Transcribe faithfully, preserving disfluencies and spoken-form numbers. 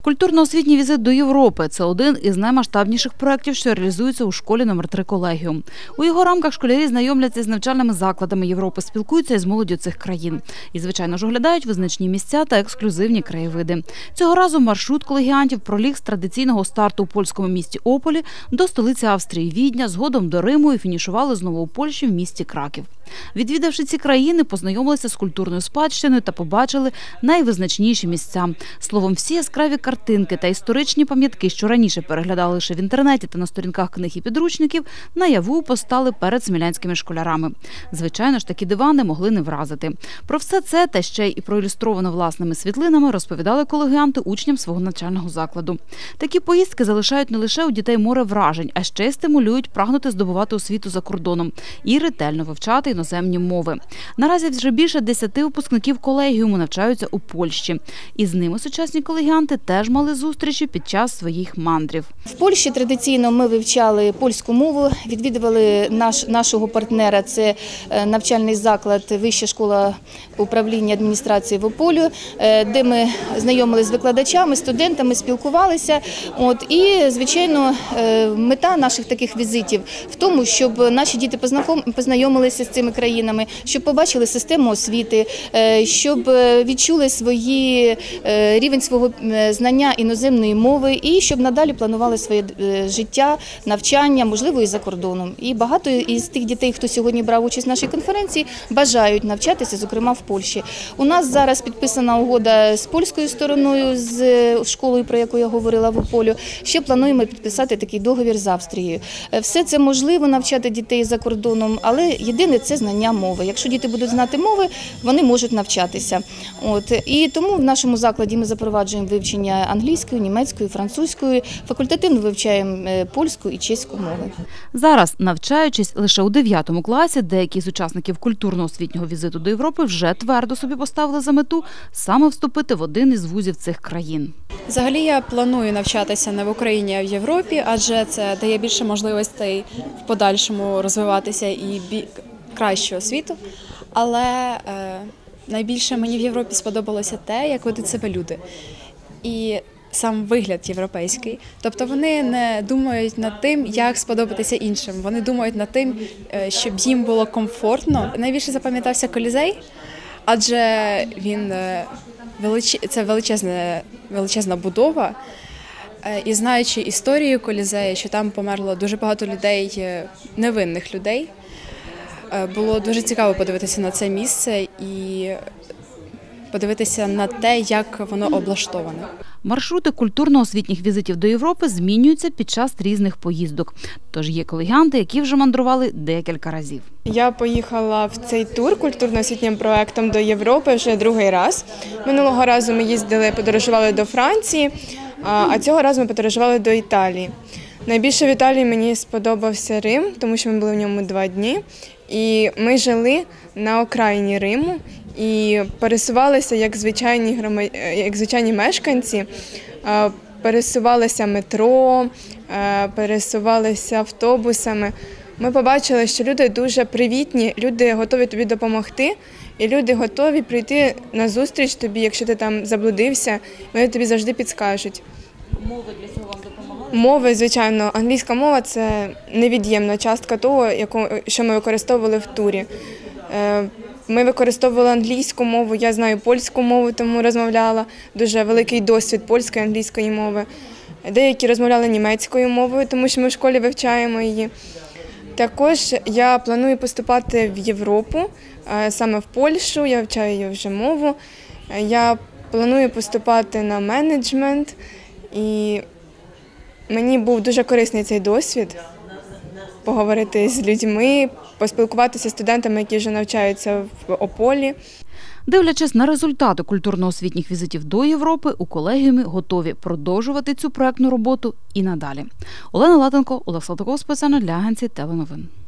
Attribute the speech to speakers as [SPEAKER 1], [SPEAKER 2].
[SPEAKER 1] Культурно-освітній візит до Європи – це один із наймасштабніших проєктів, що реалізується у школі номер три «Колегіум». У його рамках школярі знайомляться з навчальними закладами Європи, спілкуються із молоддю цих країн. І, звичайно ж, оглядають визначні місця та ексклюзивні краєвиди. Цього разу маршрут колегіантів проліг з традиційного старту у польському місті Ополі до столиці Австрії – Відня, згодом до Риму і фінішували знову у Польщі в місті Краків. Відвідавши ці країни, познайомилися з культурною спадщиною та побачили найвизначніші місця. Словом, всі яскраві картинки та історичні пам'ятки, що раніше переглядали лише в інтернеті та на сторінках книг і підручників, наяву постали перед смілянськими школярами. Звичайно ж, такі дива не могли не вразити. Про все це та ще й проілюстровано власними світлинами розповідали колегіанти учням свого навчального закладу. Такі поїздки залишають не лише у дітей море вражень, а ще й стимулюють прагнути здобувати освіту за кордоном і ретельно вивчати іноземні мови. Наразі вже більше десяти випускників колегіуму навчаються у Польщі. І з ними сучасні колегіанти теж мали зустрічі під час своїх мандрів.
[SPEAKER 2] В Польщі традиційно ми вивчали польську мову, відвідували наш, нашого партнера, це навчальний заклад Вища школа управління адміністрації в Ополю, де ми знайомилися з викладачами, студентами, спілкувалися. От, і, звичайно, мета наших таких візитів в тому, щоб наші діти познайомилися з цими країнами, щоб побачили систему освіти, щоб відчули свої, рівень свого знання іноземної мови і щоб надалі планували своє життя, навчання, можливо, і за кордоном. І багато із тих дітей, хто сьогодні брав участь в нашій конференції, бажають навчатися, зокрема, в Польщі. У нас зараз підписана угода з польською стороною, з школою, про яку я говорила в Ополю. Ще плануємо підписати такий договір з Австрією. Все це можливо навчати дітей за кордоном, але єдине – це знання мови. Якщо діти будуть знати мови, вони можуть навчатися. От. І тому в нашому закладі ми запроваджуємо вивчення англійської, німецької, французької, факультативно вивчаємо польську і чеську мови.
[SPEAKER 1] Зараз, навчаючись лише у дев'ятому класі, деякі з учасників культурно-освітнього візиту до Європи вже твердо собі поставили за мету саме вступити в один із вузів цих країн.
[SPEAKER 3] Взагалі я планую навчатися не в Україні, а в Європі, адже це дає більше можливостей в подальшому розвиватися і бі... кращу освіту. Але е, найбільше мені в Європі сподобалося те, як ведуть себе люди. І сам вигляд європейський. Тобто вони не думають над тим, як сподобатися іншим. Вони думають над тим, щоб їм було комфортно. Найбільше запам'ятався Колізей, адже він велич... це величезна, величезна будова. І знаючи історію Колізею, що там померло дуже багато людей, невинних людей, було дуже цікаво подивитися на це місце і подивитися на те, як воно облаштоване.
[SPEAKER 1] Маршрути культурно-освітніх візитів до Європи змінюються під час різних поїздок. Тож є колегіанти, які вже мандрували декілька разів.
[SPEAKER 4] Я поїхала в цей тур культурно-освітнім проєктом до Європи вже другий раз. Минулого разу ми їздили, подорожували до Франції, а цього разу ми подорожували до Італії. Найбільше в Італії мені сподобався Рим, тому що ми були в ньому два дні. І ми жили на окраїні Риму і пересувалися як звичайні, громад... як звичайні мешканці, пересувалися метро, пересувалися автобусами. Ми побачили, що люди дуже привітні, люди готові тобі допомогти, і люди готові прийти на зустріч тобі, якщо ти там заблудився, вони тобі завжди підскажуть.
[SPEAKER 1] Мови для цього вам допомагали?
[SPEAKER 4] Мови, звичайно. Англійська мова – це невід'ємна частка того, яку, що ми використовували в турі. Ми використовували англійську мову, я знаю польську мову, тому розмовляла. Дуже великий досвід польської, англійської мови. Деякі розмовляли німецькою мовою, тому що ми в школі вивчаємо її. Також я планую поступати в Європу, саме в Польщу, я вивчаю її вже мову. Я планую поступати на менеджмент, і мені був дуже корисний цей досвід – поговорити з людьми, поспілкуватися з студентами, які вже навчаються в Ополі.
[SPEAKER 1] Дивлячись на результати культурно-освітніх візитів до Європи, у колегіумі готові продовжувати цю проєктну роботу і надалі. Олена Латенко, Олег Салтиков спеціально для агенції Теленовин.